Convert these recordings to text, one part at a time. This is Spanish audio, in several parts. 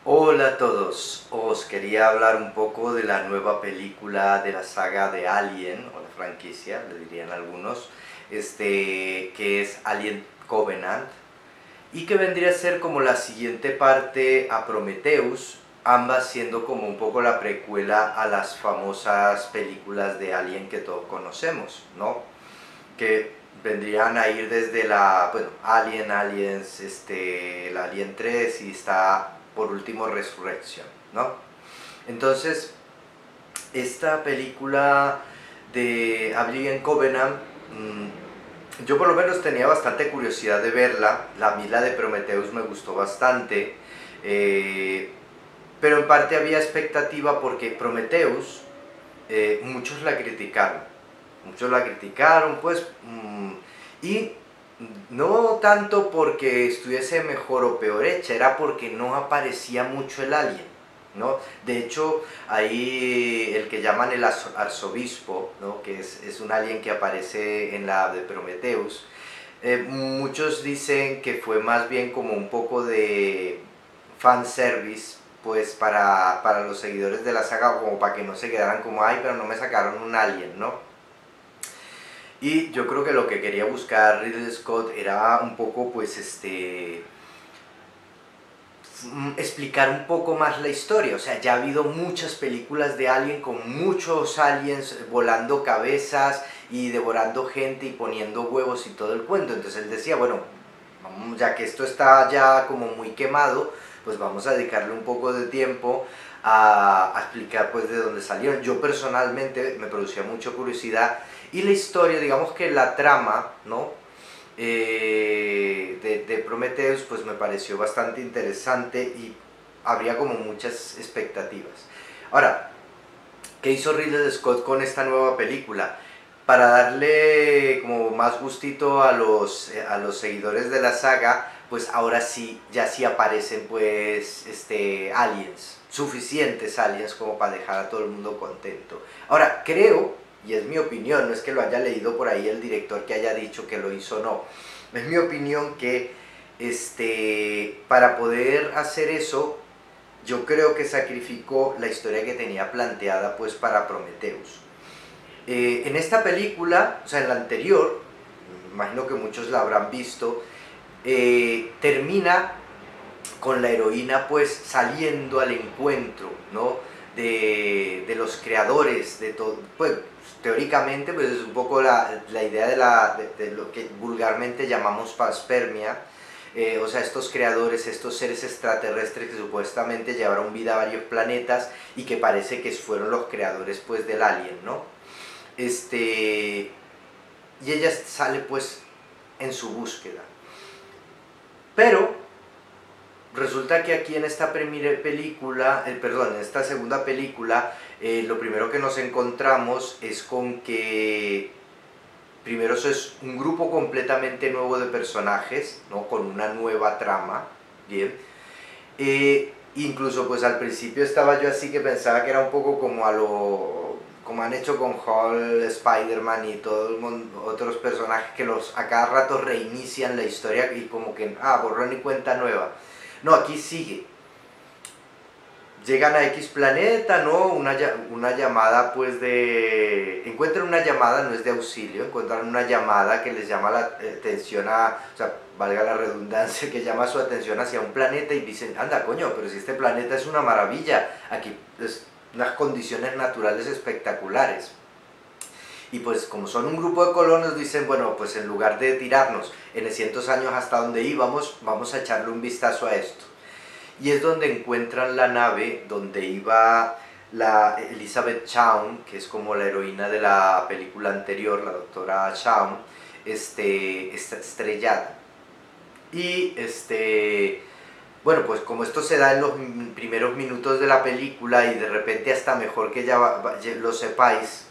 Hola a todos, os quería hablar un poco de la nueva película de la saga de Alien, o la franquicia, le dirían algunos, que es Alien Covenant, y que vendría a ser como la siguiente parte a Prometheus, ambas siendo como un poco la precuela a las famosas películas de Alien que todos conocemos, ¿no? Que vendrían a ir desde Aliens, el Alien 3 y está por último Resurrección, ¿no? Entonces, esta película de Alien Covenant, yo por lo menos tenía bastante curiosidad de verla. A mí la de Prometheus me gustó bastante, eh, pero en parte había expectativa porque Prometheus, muchos la criticaron. Muchos la criticaron, pues, y no tanto porque estuviese mejor o peor hecha, era porque no aparecía mucho el alien, ¿no? De hecho, ahí el que llaman el arzobispo, ¿no? Que es un alien que aparece en la de Prometheus, muchos dicen que fue más bien como un poco de fanservice, pues para los seguidores de la saga, como para que no se quedaran como, ay, pero no me sacaron un alien, ¿no? Y yo creo que lo que quería buscar Ridley Scott era un poco, pues, explicar un poco más la historia. O sea, ya ha habido muchas películas de Alien con muchos aliens volando cabezas y devorando gente y poniendo huevos y todo el cuento. Entonces él decía, bueno, ya que esto está ya como muy quemado, pues vamos a dedicarle un poco de tiempo a explicar pues de dónde salieron. Yo personalmente me producía mucha curiosidad y la historia, digamos que la trama, ¿no? De Prometheus pues me pareció bastante interesante y habría como muchas expectativas. Ahora, ¿qué hizo Ridley Scott con esta nueva película? Para darle como más gustito a los seguidores de la saga, pues ahora sí, ya sí aparecen pues aliens, suficientes aliens como para dejar a todo el mundo contento. Ahora, creo, y es mi opinión, no es que lo haya leído por ahí el director que haya dicho que lo hizo, no, es mi opinión que para poder hacer eso, yo creo que sacrificó la historia que tenía planteada pues para Prometheus. En esta película, o sea, en la anterior, imagino que muchos la habrán visto, termina con la heroína pues saliendo al encuentro, ¿no? De los creadores de todo, pues teóricamente pues es un poco la idea de lo que vulgarmente llamamos panspermia, o sea, estos creadores, estos seres extraterrestres que supuestamente llevaron vida a varios planetas y que parece que fueron los creadores pues del alien, ¿no? Y ella sale pues en su búsqueda. Pero resulta que aquí en esta película, en esta segunda película, lo primero que nos encontramos es con que primero eso es un grupo completamente nuevo de personajes, ¿no? Con una nueva trama, bien. Incluso pues al principio estaba yo así que pensaba que era un poco como a lo como han hecho con Hulk, Spider-Man y todos otros personajes que a cada rato reinician la historia y como que, borrón y cuenta nueva. No, aquí sigue. Llegan a X planeta, ¿no? Una llamada pues encuentran una llamada, no es de auxilio, encuentran una llamada que les llama la atención o sea, valga la redundancia, que llama su atención hacia un planeta y dicen, anda coño, pero si este planeta es una maravilla, aquí es unas condiciones naturales espectaculares. Y pues como son un grupo de colonos dicen, bueno, pues en lugar de tirarnos en cientos años hasta donde íbamos, vamos a echarle un vistazo a esto. Y es donde encuentran la nave donde iba la Elizabeth Shaun, que es como la heroína de la película anterior, la doctora Shaun, está estrellada. Y bueno, pues como esto se da en los primeros minutos de la película y de repente hasta mejor que ya lo sepáis,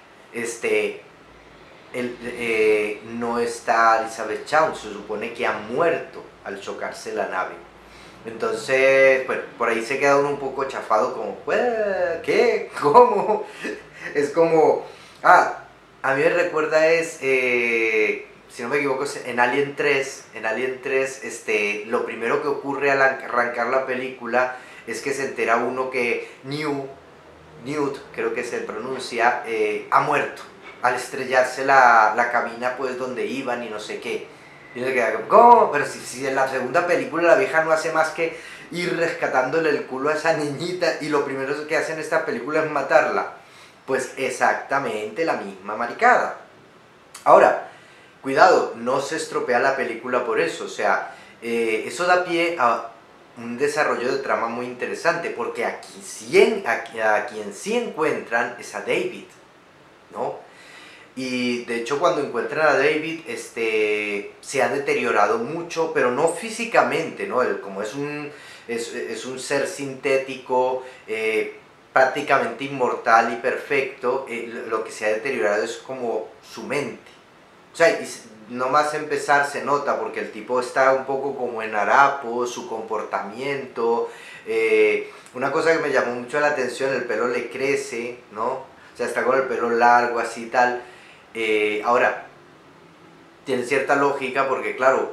no está Elizabeth Shaun, se supone que ha muerto al chocarse la nave. Entonces, bueno, por ahí se queda uno un poco chafado, como, ¿qué? ¿Cómo? Es como, a mí me recuerda si no me equivoco, en Alien 3, lo primero que ocurre al arrancar la película es que se entera uno que Newt, creo que se pronuncia, ha muerto al estrellarse la cabina pues donde iban y no sé qué. Y uno queda, ¿cómo? Pero si en la segunda película la vieja no hace más que ir rescatándole el culo a esa niñita y lo primero que hace en esta película es matarla. Pues exactamente la misma maricada. Ahora, cuidado, no se estropea la película por eso, o sea, eso da pie a un desarrollo de trama muy interesante, porque a quien sí encuentran es a David, ¿no? Y de hecho cuando encuentran a David, se ha deteriorado mucho, pero no físicamente, ¿no? Él, como es un ser sintético, prácticamente inmortal y perfecto, lo que se ha deteriorado es como su mente. O sea, nomás empezar se nota porque el tipo está un poco como en harapos, su comportamiento. Una cosa que me llamó mucho la atención, el pelo le crece, ¿no? O sea, está con el pelo largo, así y tal. Ahora, tiene cierta lógica porque, claro,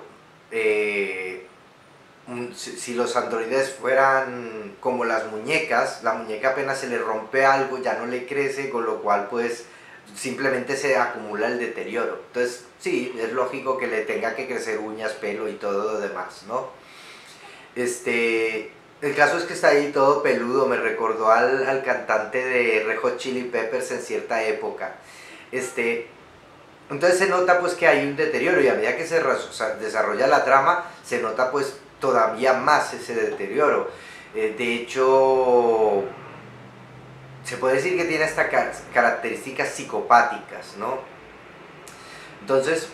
si los androides fueran como las muñecas, la muñeca apenas se le rompe algo, ya no le crece, con lo cual, pues, simplemente se acumula el deterioro. Entonces, sí, es lógico que le tenga que crecer uñas, pelo y todo lo demás, ¿no? El caso es que está ahí todo peludo, me recordó al cantante de Red Hot Chili Peppers en cierta época. Entonces se nota pues que hay un deterioro y a medida que se desarrolla la trama, se nota pues todavía más ese deterioro. De hecho, se puede decir que tiene estas características psicopáticas, ¿no? Entonces,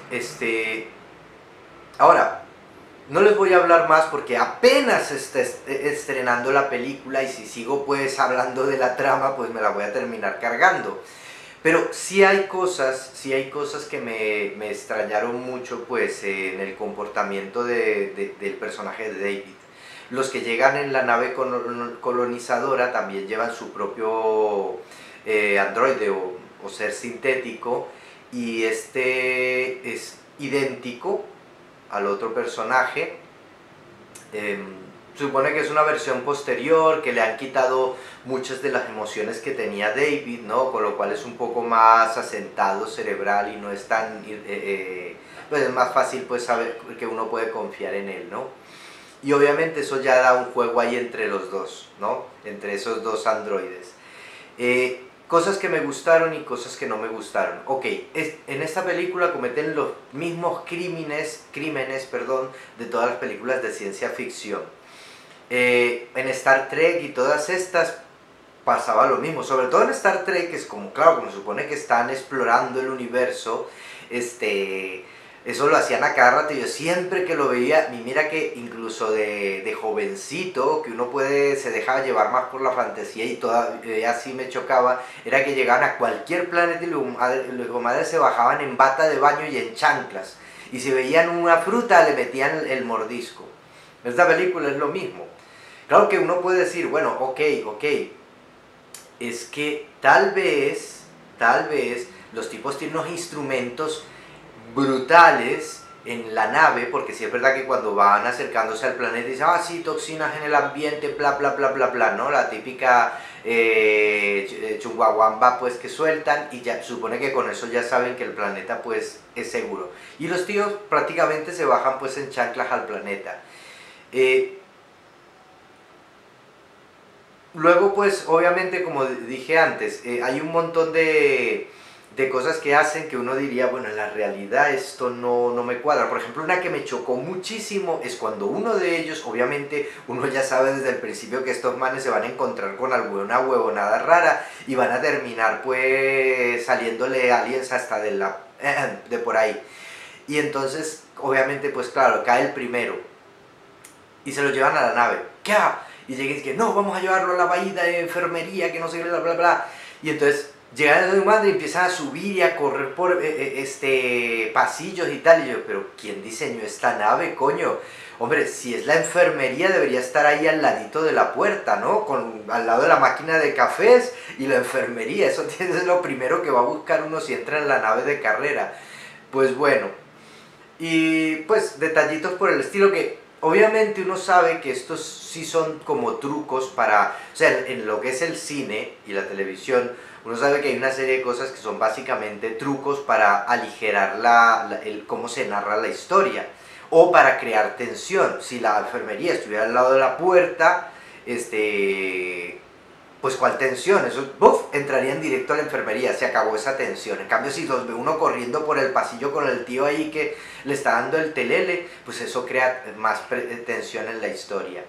ahora, no les voy a hablar más porque apenas se está estrenando la película y si sigo pues hablando de la trama, pues me la voy a terminar cargando. Pero sí hay cosas que me extrañaron mucho pues en el comportamiento del personaje de David. Los que llegan en la nave colonizadora también llevan su propio androide o ser sintético y es idéntico al otro personaje. Supone que es una versión posterior, que le han quitado muchas de las emociones que tenía David, ¿no? Con lo cual es un poco más asentado cerebral y no es tan... pues es más fácil pues saber que uno puede confiar en él, ¿no? Y obviamente eso ya da un juego ahí entre los dos, ¿no? Entre esos dos androides. Cosas que me gustaron y cosas que no me gustaron. Ok, en esta película cometen los mismos crímenes, de todas las películas de ciencia ficción. En Star Trek y todas estas pasaba lo mismo, sobre todo en Star Trek, que es como, claro, como se supone que están explorando el universo, eso lo hacían a cada rato. Yo siempre que lo veía, y mira que incluso de jovencito, que uno se dejaba llevar más por la fantasía y todavía así me chocaba, era que llegaban a cualquier planeta y los madres se bajaban en bata de baño y en chanclas, y si veían una fruta le metían el mordisco. Esta película es lo mismo. Claro que uno puede decir, bueno, ok, es que tal vez los tipos tienen unos instrumentos brutales en la nave, porque sí es verdad que cuando van acercándose al planeta dicen, ah, sí, toxinas en el ambiente, bla, bla, bla, bla, bla, ¿no? La típica chunguaguamba, pues, que sueltan, y ya supone que con eso ya saben que el planeta, pues, es seguro. Y los tíos prácticamente se bajan, pues, en chanclas al planeta. Luego, pues, obviamente, como dije antes, hay un montón de cosas que hacen que uno diría, bueno, en la realidad esto no me cuadra. Por ejemplo, una que me chocó muchísimo es cuando uno de ellos, obviamente, uno ya sabe desde el principio que estos manes se van a encontrar con alguna huevonada rara y van a terminar, pues, saliéndole aliens hasta de por ahí. Y entonces, obviamente, pues, claro, cae el primero y se lo llevan a la nave. ¿Qué? Y llegan y dicen, no, vamos a llevarlo a la bahía de enfermería, que no sé qué, bla, bla, bla. Y entonces llegan a su madre y empiezan a subir y a correr por pasillos y tal. Y yo, pero ¿quién diseñó esta nave, coño? Hombre, si es la enfermería debería estar ahí al ladito de la puerta, ¿no? Al lado de la máquina de cafés y la enfermería. Eso es lo primero que va a buscar uno si entra en la nave de carrera. Pues bueno. Y pues detallitos por el estilo que obviamente uno sabe que estos sí son como trucos para, o sea, en lo que es el cine y la televisión, uno sabe que hay una serie de cosas que son básicamente trucos para aligerar el cómo se narra la historia o para crear tensión. Si la enfermería estuviera al lado de la puerta, pues cuál tensión, eso entraría en directo a la enfermería, se acabó esa tensión. En cambio, si los ve uno corriendo por el pasillo con el tío ahí que le está dando el telele, pues eso crea más tensión en la historia.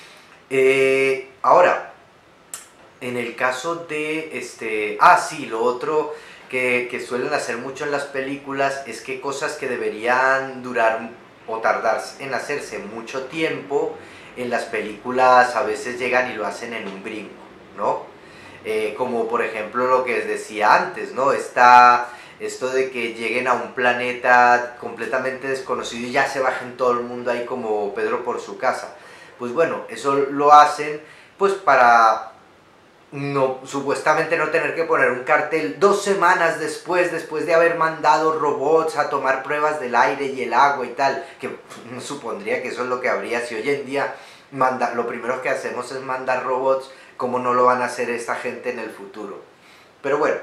Ahora, en el caso de sí, lo otro que suelen hacer mucho en las películas es que cosas que deberían durar o tardar en hacerse mucho tiempo, en las películas a veces llegan y lo hacen en un brinco, ¿no? Como por ejemplo lo que les decía antes, ¿no? Esto de que lleguen a un planeta completamente desconocido y ya se bajen todo el mundo ahí como Pedro por su casa. Pues bueno, eso lo hacen pues para no, supuestamente no tener que poner un cartel 2 semanas después de haber mandado robots a tomar pruebas del aire y el agua y tal, que supondría que eso es lo que habría si hoy en día lo primero que hacemos es mandar robots, como no lo van a hacer esta gente en el futuro. Pero bueno,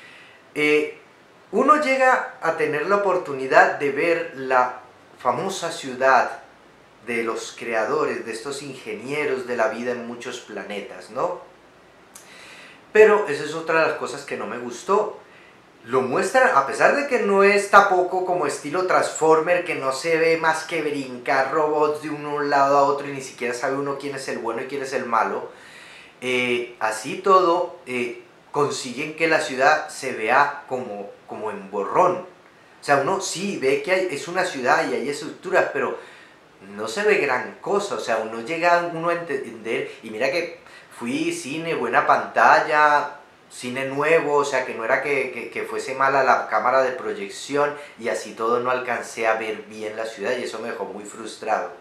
uno llega a tener la oportunidad de ver la famosa ciudad de los creadores, de estos ingenieros de la vida en muchos planetas, ¿no? Pero esa es otra de las cosas que no me gustó. Lo muestran, a pesar de que no es tampoco como estilo Transformer, que no se ve más que brincar robots de un lado a otro y ni siquiera sabe uno quién es el bueno y quién es el malo. Así todo, consiguen que la ciudad se vea como en borrón. O sea, uno sí ve que es una ciudad y hay estructuras, pero no se ve gran cosa. O sea, uno llega a entender, y mira que fui cine, buena pantalla, cine nuevo, o sea que no era que fuese mala la cámara de proyección y así todo no alcancé a ver bien la ciudad y eso me dejó muy frustrado.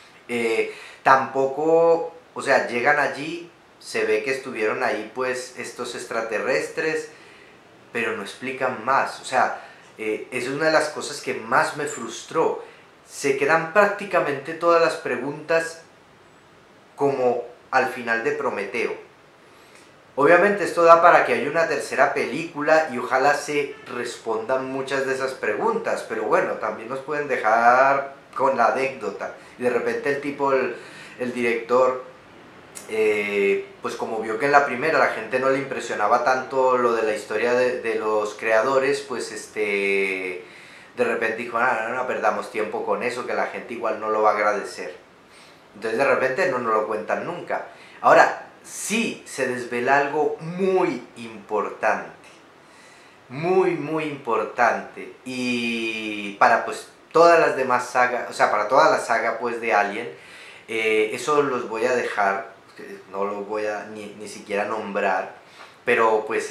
Tampoco, o sea, llegan allí, se ve que estuvieron ahí pues estos extraterrestres, pero no explican más, o sea, es una de las cosas que más me frustró. Se quedan prácticamente todas las preguntas como al final de Prometeo. Obviamente esto da para que haya una tercera película y ojalá se respondan muchas de esas preguntas, pero bueno, también nos pueden dejar con la anécdota. Y de repente el tipo, el director, pues como vio que en la primera la gente no le impresionaba tanto lo de la historia de los creadores, pues de repente dijo, no perdamos tiempo con eso, que la gente igual no lo va a agradecer. Entonces de repente no nos lo cuentan nunca. Ahora, sí se desvela algo muy importante, muy importante, y para pues todas las demás sagas, o sea, para toda la saga pues de Alien, eso los voy a dejar, no los voy a ni siquiera nombrar, pero pues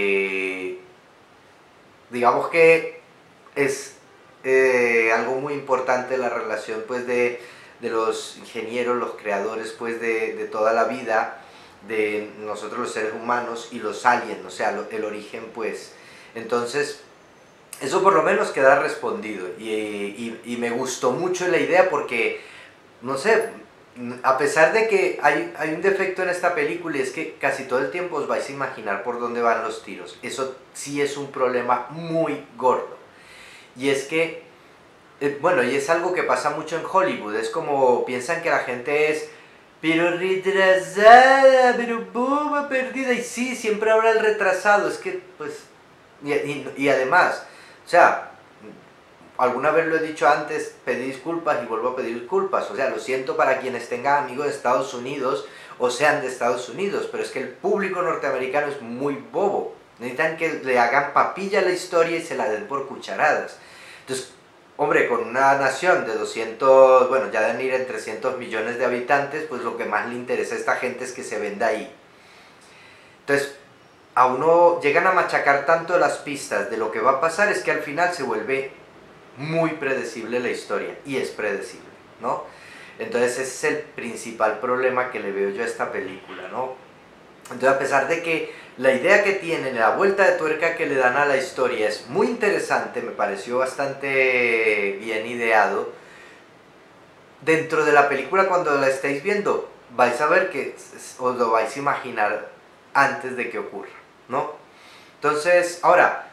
digamos que es algo muy importante la relación pues de los ingenieros, los creadores pues de toda la vida, de nosotros los seres humanos y los aliens, o sea, el origen pues. Entonces, eso por lo menos queda respondido y me gustó mucho la idea porque, no sé, a pesar de que hay un defecto en esta película y es que casi todo el tiempo os vais a imaginar por dónde van los tiros. Eso sí es un problema muy gordo. Y es que, bueno, y es algo que pasa mucho en Hollywood, es como piensan que la gente es pero retrasada, pero boba, perdida, y sí, siempre habrá el retrasado, es que, pues, y además, o sea, alguna vez lo he dicho antes, pedí disculpas y vuelvo a pedir disculpas, o sea, lo siento para quienes tengan amigos de Estados Unidos o sean de Estados Unidos, pero es que el público norteamericano es muy bobo, necesitan que le hagan papilla a la historia y se la den por cucharadas. Entonces, hombre, con una nación de 200, bueno, ya deben ir en 300 millones de habitantes, pues lo que más le interesa a esta gente es que se venda ahí. Entonces, a uno llegan a machacar tanto las pistas de lo que va a pasar, es que al final se vuelve muy predecible la historia, y es predecible, ¿no? Entonces ese es el principal problema que le veo yo a esta película, ¿no? Entonces, a pesar de que la idea que tienen, la vuelta de tuerca que le dan a la historia es muy interesante, me pareció bastante bien ideado, dentro de la película, cuando la estáis viendo, vais a ver que os lo vais a imaginar antes de que ocurra, ¿no? Entonces, ahora,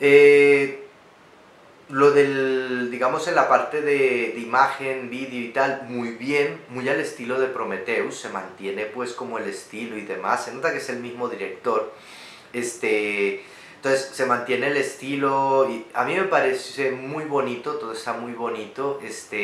lo del, digamos, en la parte de imagen, vídeo y tal, muy bien, muy al estilo de Prometheus, se mantiene pues como el estilo y demás, se nota que es el mismo director, entonces se mantiene el estilo y a mí me parece muy bonito, todo está muy bonito,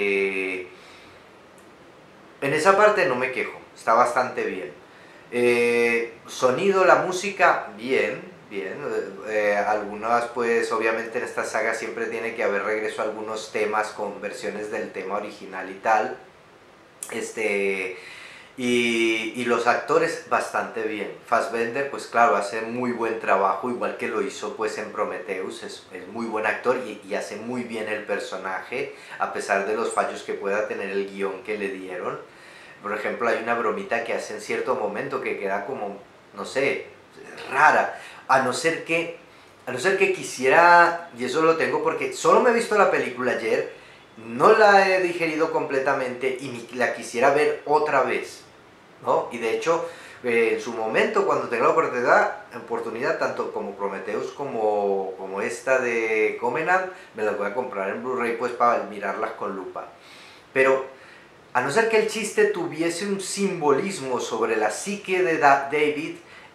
en esa parte no me quejo, está bastante bien. Sonido, la música, bien, bien. Algunas, pues obviamente en esta saga siempre tiene que haber regreso a algunos temas con versiones del tema original y tal. Este, y los actores bastante bien. Fassbender, pues claro, hace muy buen trabajo, igual que lo hizo pues en Prometheus, es muy buen actor y hace muy bien el personaje, a pesar de los fallos que pueda tener el guión que le dieron. Por ejemplo, hay una bromita que hace en cierto momento que queda como, no sé, rara, a no ser que quisiera, y eso lo tengo porque solo me he visto la película ayer, no la he digerido completamente y la quisiera ver otra vez, ¿no? Y de hecho, en su momento, cuando tenga la oportunidad tanto como Prometheus como esta de Covenant, me las voy a comprar en Blu-ray pues para mirarlas con lupa. Pero a no ser que el chiste tuviese un simbolismo sobre la psique de David,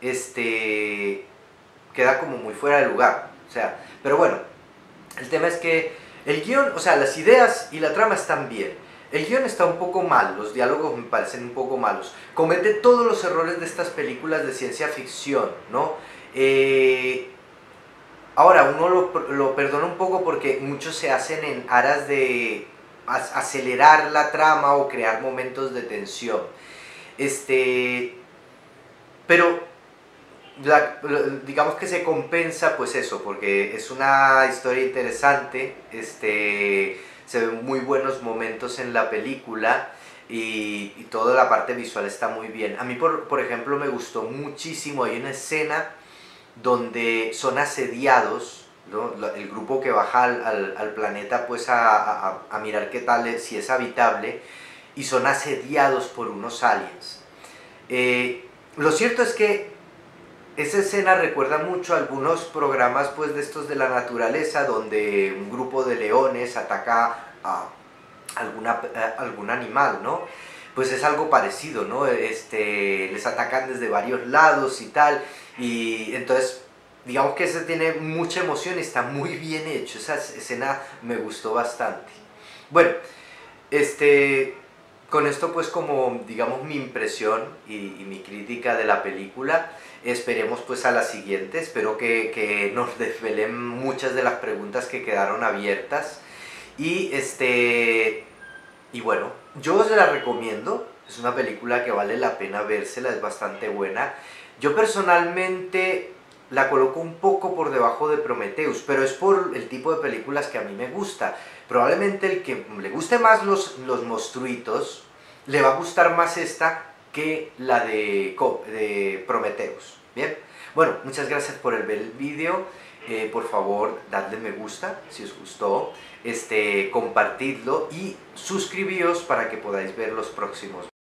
queda como muy fuera de lugar. O sea, pero bueno, el tema es que el guión, o sea, las ideas y la trama están bien. El guión está un poco mal, los diálogos me parecen un poco malos. Comete todos los errores de estas películas de ciencia ficción, ¿no? Ahora, uno lo perdona un poco porque muchos se hacen en aras de acelerar la trama o crear momentos de tensión. Pero digamos que se compensa pues eso, porque es una historia interesante, se ven muy buenos momentos en la película y toda la parte visual está muy bien. A mí, por ejemplo, me gustó muchísimo, hay una escena donde son asediados, ¿no? El grupo que baja al planeta pues a mirar qué tal, si es habitable, y son asediados por unos aliens. Lo cierto es que esa escena recuerda mucho a algunos programas pues de estos de la naturaleza, donde un grupo de leones ataca a algún animal, ¿no? Pues es algo parecido, ¿no? Les atacan desde varios lados y tal, y entonces digamos que ese tiene mucha emoción y está muy bien hecho, esa escena me gustó bastante. Bueno, con esto pues como digamos mi impresión y mi crítica de la película, esperemos pues a la siguiente, espero que nos desvelen muchas de las preguntas que quedaron abiertas y y bueno, yo os la recomiendo, es una película que vale la pena vérsela, es bastante buena. Yo personalmente la coloco un poco por debajo de Prometheus, pero es por el tipo de películas que a mí me gusta. Probablemente el que le guste más los monstruitos, le va a gustar más esta que la de Prometheus. Bien, bueno, muchas gracias por ver el vídeo. Por favor, dadle me gusta si os gustó, compartidlo y suscribíos para que podáis ver los próximos.